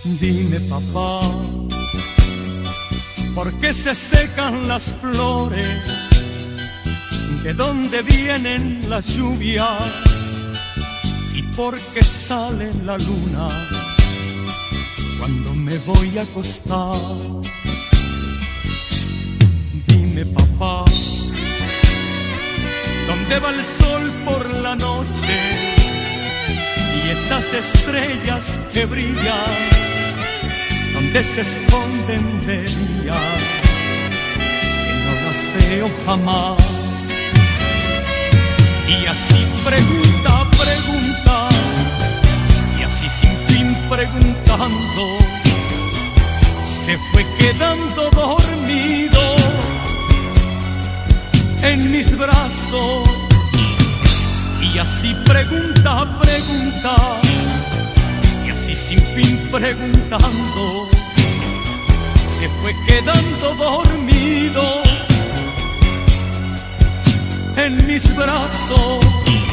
Dime, papá, ¿por qué se secan las flores? ¿De dónde vienen las lluvias? ¿Y por qué sale la luna cuando me voy a acostar? Dime, papá, ¿dónde va el sol por la noche? Y esas estrellas que brillan, ¿dónde se esconden de día? Que no las veo jamás. Y así pregunta, pregunta, y así sin fin preguntando, se fue quedando dormido en mis brazos. Y así pregunta, pregunta, y así sin fin preguntando, se fue quedando dormido en mis brazos.